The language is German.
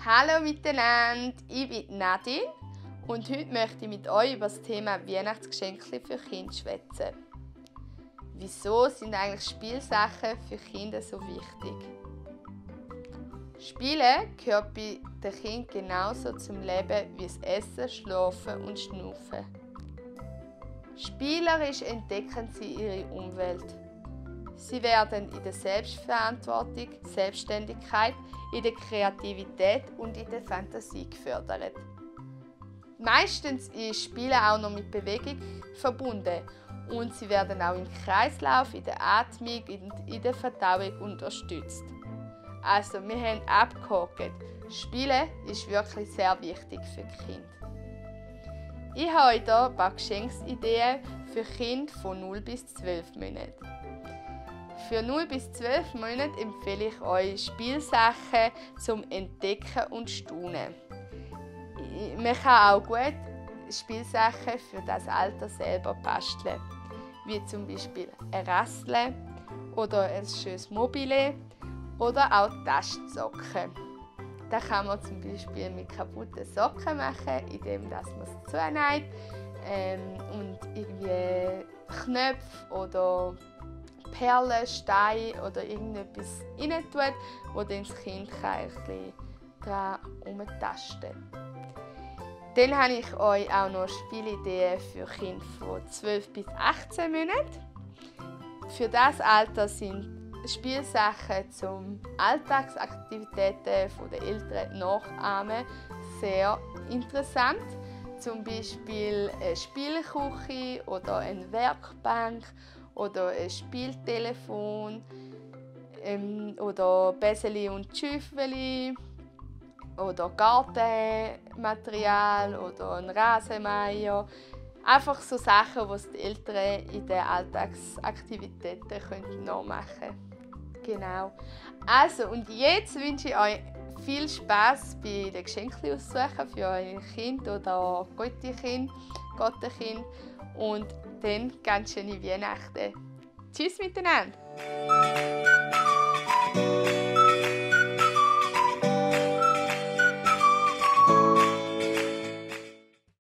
Hallo miteinander, ich bin Nadine und heute möchte ich mit euch über das Thema Weihnachtsgeschenke für Kinder schwätzen. Wieso sind eigentlich Spielsachen für Kinder so wichtig? Spielen gehört bei den Kindern genauso zum Leben wie das Essen, Schlafen und Schnaufen. Spielerisch entdecken sie ihre Umwelt. Sie werden in der Selbstverantwortung, Selbstständigkeit, in der Kreativität und in der Fantasie gefördert. Meistens ist Spielen auch noch mit Bewegung verbunden und sie werden auch im Kreislauf, in der Atmung und in der Verdauung unterstützt. Also, wir haben abgehakt. Spielen ist wirklich sehr wichtig für die Kinder. Ich habe euch hier ein paar Geschenksideen für Kinder von 0 bis 12 Monaten. Für 0 bis 12 Monate empfehle ich euch Spielsachen zum Entdecken und Staunen. Man kann auch gut Spielsachen für das Alter selber basteln, wie zum Beispiel ein Rassel oder ein schönes Mobile oder auch Taschensocken. Das kann man zum Beispiel mit kaputten Socken machen, indem man es zunäht und irgendwie Knöpfe oder Perlen, Steine oder irgendetwas rein tut, wo dann das Kind ein bisschen daran herumtasten kann. Dann habe ich euch auch noch Spielideen für Kinder von 12 bis 18 Monaten. Für das Alter sind Spielsachen zum Alltagsaktivitäten der Eltern nachahmen sehr interessant. Zum Beispiel eine Spielküche oder eine Werkbank oder ein Spieltelefon oder Bäseli und Schüffeli oder Gartenmaterial oder ein Rasenmäher. Einfach so Sachen, die die Eltern in den Alltagsaktivitäten nachmachen können. Genau. Also, und jetzt wünsche ich euch viel Spaß bei den Geschenken aussuchen für euer Kind oder Gottekind. Und dann ganz schöne Weihnachten. Tschüss miteinander!